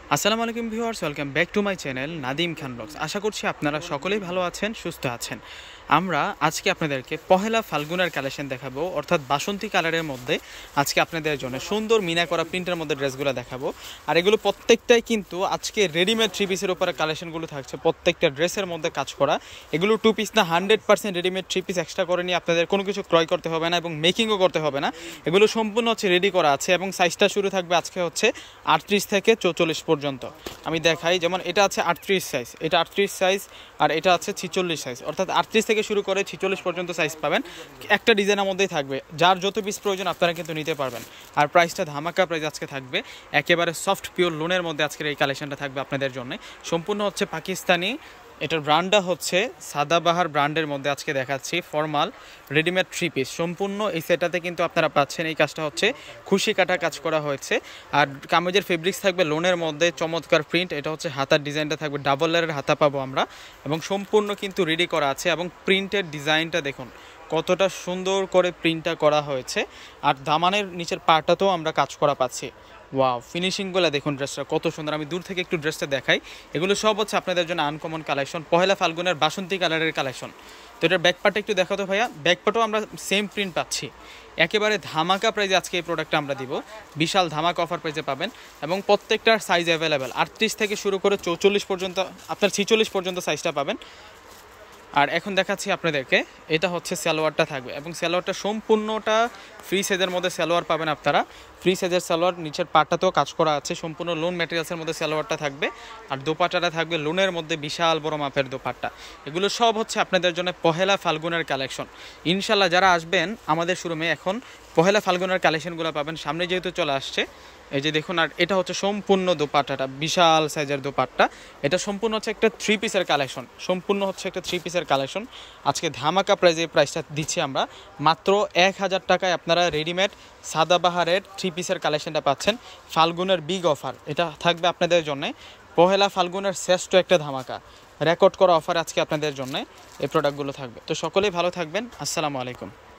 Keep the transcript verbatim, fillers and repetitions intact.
আসসালামু আলাইকুম viewers, welcome back to my channel Nadim Khan vlogs. আশা করছি আপনারা সকলেই ভালো আছেন, সুস্থ আছেন। আমরা আজকে আপনাদেরকে পহেলা ফাল্গুনের কালেকশন দেখাবো, অর্থাৎ বাসন্তী কালারের মধ্যে আজকে আপনাদের জন্য সুন্দর মিনা করা প্রিন্টের মধ্যে ড্রেসগুলো দেখাবো। আর এগুলো প্রত্যেকটাই কিন্তু আজকে রেডিমেড থ্রি পিসের উপরে কালেকশনগুলো থাকছে, প্রত্যেকটা ড্রেসের মধ্যে কাজ করা। এগুলো টু পিস না, hundred percent readymade three piece extra করে নিয়ে আপনাদের কোনো কিছু ক্রয় করতে হবে না এবং মেকিংও করতে হবে না। এগুলো সম্পূর্ণ হচ্ছে রেডি করা আছে এবং সাইজটা শুরু থাকবে আজকে হচ্ছে আটত্রিশ থেকে চৌচল্লিশ পর্যন্ত। আমি দেখাই, যেমন এটা আছে আটত্রিশ সাইজ, এটা আটত্রিশ সাইজ, আর এটা আছে ছিচল্লিশ সাইজ, অর্থাৎ আটত্রিশ থেকে শুরু করে ছিচল্লিশ পর্যন্ত সাইজ পাবেন। একটা ডিজাইনের মধ্যেই থাকবে, যার যত পিস প্রয়োজন আপনারা কিন্তু নিতে পারবেন। আর প্রাইসটা ধামাকা প্রাইস আজকে থাকবে, একেবারে সফট পিওর লোনের মধ্যে আজকের এই কালেকশনটা থাকবে আপনাদের জন্য। সম্পূর্ণ হচ্ছে পাকিস্তানি, এটার ব্র্যান্ডটা হচ্ছে সাদাবাহার ব্র্যান্ডের মধ্যে আজকে দেখাচ্ছি ফর্মাল রেডিমেড থ্রি পিস। সম্পূর্ণ এই সেটাতে কিন্তু আপনারা পাচ্ছেন, এই কাজটা হচ্ছে খুশি কাটা কাজ করা হয়েছে। আর কামিজের ফেব্রিক্স থাকবে লোনের মধ্যে, চমৎকার প্রিন্ট। এটা হচ্ছে হাতার ডিজাইনটা থাকবে ডাবল লেয়ারের হাতা পাবো আমরা, এবং সম্পূর্ণ কিন্তু রেডি করা আছে। এবং প্রিন্টের ডিজাইনটা দেখুন কতটা সুন্দর করে প্রিন্টটা করা হয়েছে। আর দামানের নিচের পার্টটাতেও আমরা কাজ করা পাচ্ছি। ওয়াও, ফিনিশিংগুলো দেখুন, ড্রেসটা কত সুন্দর। আমি দূর থেকে একটু ড্রেসটা দেখাই। এগুলো সব হচ্ছে আপনাদের জন্য আনকমন কালেকশন, পহেলা ফাল্গুনের বাসন্তী কালারের কালেকশন। তো এটার ব্যাকপার্টটা একটু দেখাতো ভাইয়া। ব্যাকপার্টও আমরা সেম প্রিন্ট পাচ্ছি, একেবারে ধামাকা প্রাইজে আজকে এই প্রোডাক্টটা আমরা দিব। বিশাল ধামাকা অফার প্রাইজে পাবেন এবং প্রত্যেকটার সাইজ অ্যাভেলেবেল, আটত্রিশ থেকে শুরু করে চৌচল্লিশ পর্যন্ত, আপনার ছিচল্লিশ পর্যন্ত সাইজটা পাবেন। আর এখন দেখাচ্ছি আপনাদেরকে, এটা হচ্ছে সালোয়ারটা থাকবে এবং সালোয়ারটা সম্পূর্ণটা ফ্রি সাইজের মধ্যে সালোয়ার পাবেন আপনারা। ফ্রি সাইজের সালোয়ার, নিচের পাটটাতেও কাজ করা আছে, সম্পূর্ণ লোন ম্যাটেরিয়ালসের মধ্যে সালোয়ারটা থাকবে। আর দোপাট্টাটা থাকবে লোনের মধ্যে, বিশাল বড় মাপের দোপাট্টা। এগুলো সব হচ্ছে আপনাদের জন্য পহেলা ফাল্গুনের কালেকশন। ইনশাল্লাহ যারা আসবেন আমাদের শোরুমে এখন পহেলা ফাল্গুনের কালেকশনগুলো পাবেন, সামনে যেহেতু চলে আসছে। এই যে দেখুন, আর এটা হচ্ছে সম্পূর্ণ দোপাট্টাটা, বিশাল সাইজের দোপাট্টা। এটা সম্পূর্ণ হচ্ছে একটা থ্রি পিসের কালেকশন, সম্পূর্ণ হচ্ছে একটা থ্রি পিসের কালেকশন। আজকে ধামাকা প্রাইজে প্রাইসটা দিচ্ছি আমরা মাত্র এক হাজার টাকায়। আপনারা রেডিমেড সাদাবাহারের থ্রি পিসের কালেকশনটা পাচ্ছেন। ফাল্গুনের বিগ অফার এটা থাকবে আপনাদের জন্য, পহেলা ফাল্গুনের শ্রেষ্ঠ একটা ধামাকা রেকর্ড করা অফার আজকে আপনাদের জন্য এই প্রোডাক্টগুলো থাকবে। তো সকলেই ভালো থাকবেন, আসসালামু আলাইকুম।